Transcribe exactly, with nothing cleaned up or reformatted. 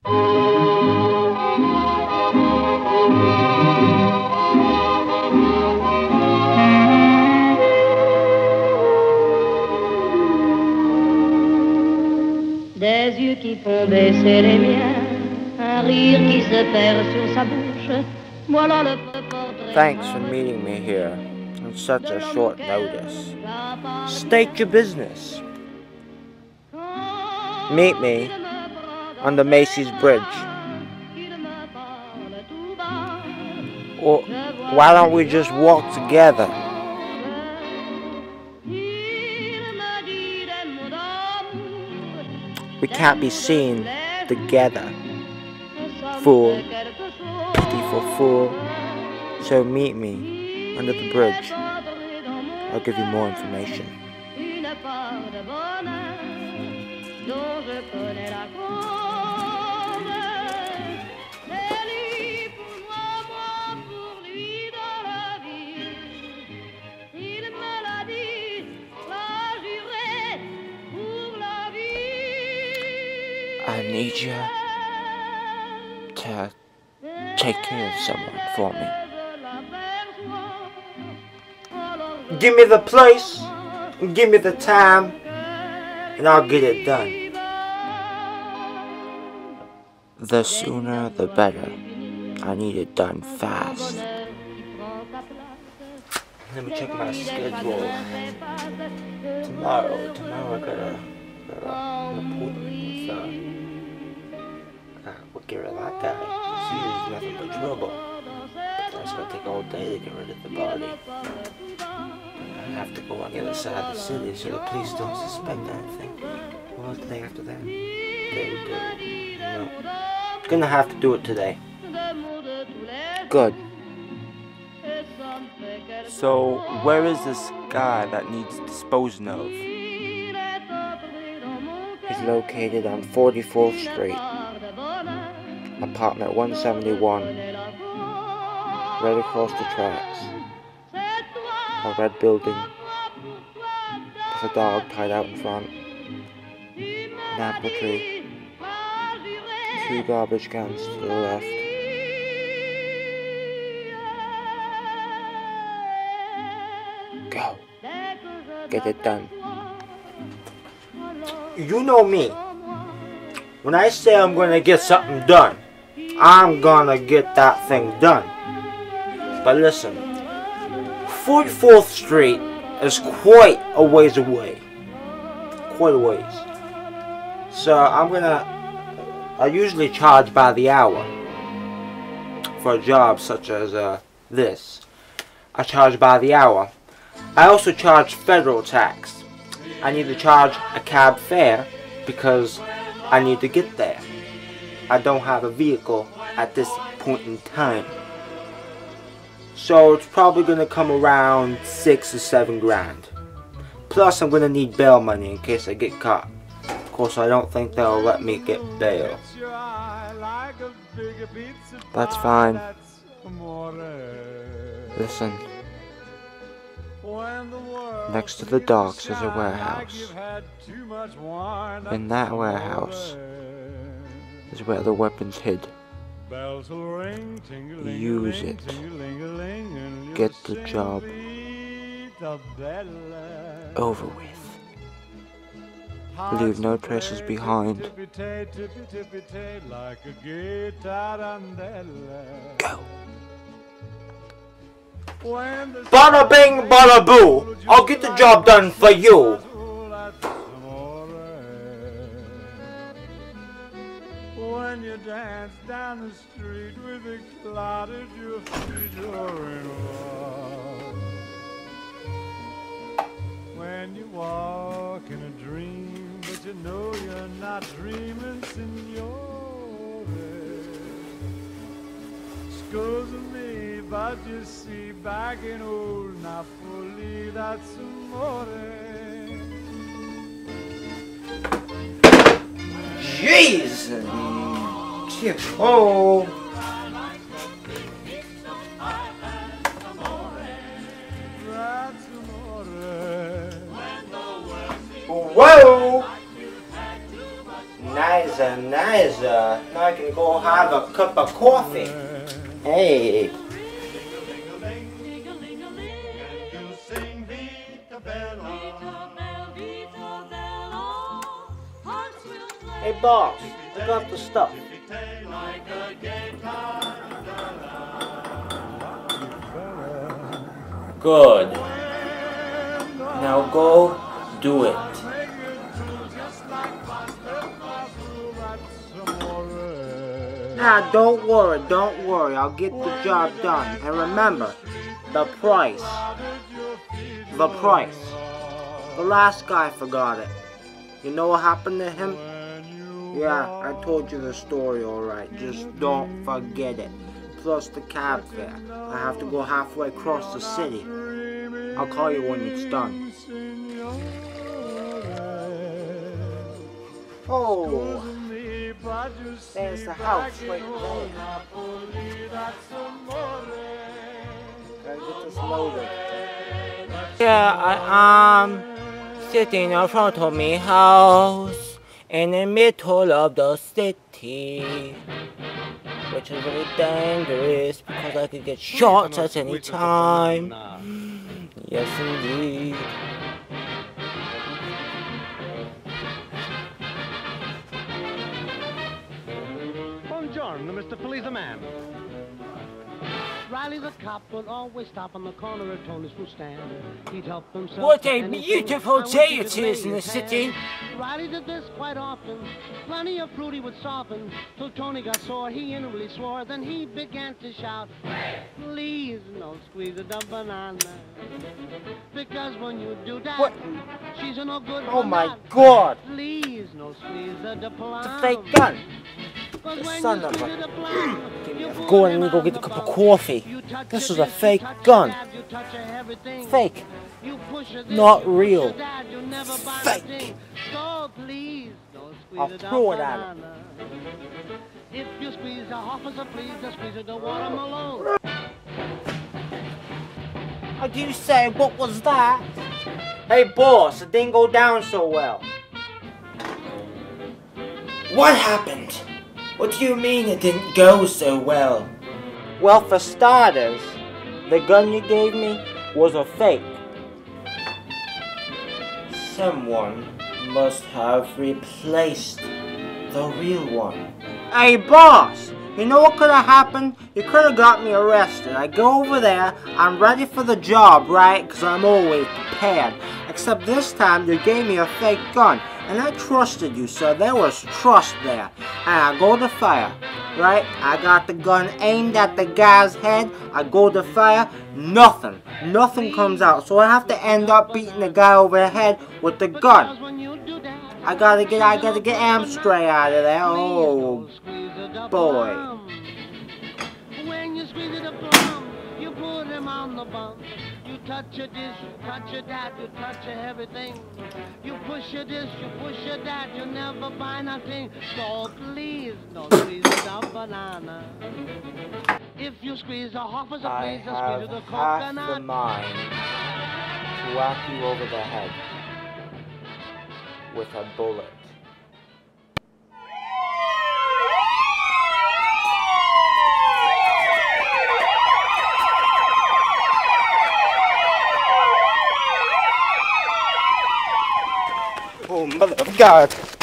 Des yeux qui font baisser les miens, un rire qui se perd sur sa bouche. Voilà le portrait. Thanks for meeting me here on such a short notice. State your business. Meet me on the Macy's Bridge. Or why don't we just walk together? We can't be seen together. Fool, pitiful fool. So meet me under the bridge. I'll give you more information. I need you to take care of someone for me. Give me the place, give me the time, and I'll get it done. The sooner the better. I need it done fast. Let me check my schedule. Tomorrow, tomorrow I got a, got an appointment with uh, uh, we'll get rid of that guy. See, there's nothing but trouble. But that's gonna take all day to get rid of the body. I have to go on the other side of the city so the police don't suspect anything. What do they have to that? They would do. No. Gonna have to do it today. Good. So, where is this guy that needs disposing of? He's located on forty-fourth street, apartment one seventy-one, right across the tracks. A red building with a dog tied out in front, an apple tree, two garbage cans to the left. Go. Get it done. You know me. When I say I'm gonna get something done, I'm gonna get that thing done. But listen, forty-fourth street is quite a ways away. Quite a ways. So I'm gonna, I usually charge by the hour for a job such as uh, this. I charge by the hour. I also charge federal tax. I need to charge a cab fare because I need to get there. I don't have a vehicle at this point in time. So it's probably going to come around six or seven grand. Plus I'm going to need bail money in case I get caught. Of course I don't think they'll let me get bail. That's fine. Listen. Next to the docks is a warehouse. In that warehouse is where the weapon's hid. Use it. Get the job over with. Leave no traces behind. Go. Bada bing, bada boo. I'll get the job done for you. When you dance down the street with a cloud at your feet, you're in love. When you walk in a dream, but you know you're not dreaming, signore. Excuse me, but you see, back in old Napoli, that's amore. Jeez! Oh! Whoa! Nice nicer, nicer. Now I can go have a cup of coffee. Hey. Hey boss, I got the stuff. Good. Now go do it. Ah, don't worry, don't worry. I'll get the job done. And remember, the price. The price. The last guy forgot it. You know what happened to him? Yeah, I told you the story alright. Just don't forget it. Plus the cab fare. I have to go halfway across the city. I'll call you when it's done. Oh, there's the house right there. Gotta get this loaded. Yeah, I am sitting in front of my house in the middle of the city, which is very dangerous because I could get shot at any time. Yes, indeed. Buongiorno, Mister Policeman. Riley the cop would always stop on the corner of Tony's food stand. He'd help himself. What a beautiful day it is in the city. Riley did this quite often. Plenty of fruit he would soften. Till Tony got sore, he inwardly swore. Then he began to shout, please don't squeeze the banana. Because when you do that, what? She's a no good. Oh my God! Please no squeeze the plum. It's a fake gun. Son of a... Give me a... Go and go get a cup of coffee. This is a fake gun. Fake. Not real. Fake. I'll throw it at him. If you squeeze the officer, please, just squeeze the watermelon. How do you say? What was that? Hey boss, it didn't go down so well. What happened? What do you mean it didn't go so well? Well, for starters, the gun you gave me was a fake. Someone must have replaced the real one. Hey boss, you know what could have happened? You could have got me arrested. I go over there, I'm ready for the job, right? Because I'm always prepared. Except this time you gave me a fake gun. And I trusted you, so there was trust there. And I go to fire, right? I got the gun aimed at the guy's head. I go to fire, nothing. Nothing comes out. So I have to end up beating the guy over the head with the gun. I gotta get, I gotta get amp spray out of there. Oh, boy. When you squeeze it up plum, you put him on the bump. You touch your dish, you touch your dad, you touch your everything. You push your dish, you push your dad, you never buy nothing. So please don't squeeze the banana. If you squeeze a half as a I please, have squeeze the half coconut. the mind to whack you over the head with a bullet. Oh, mother of God!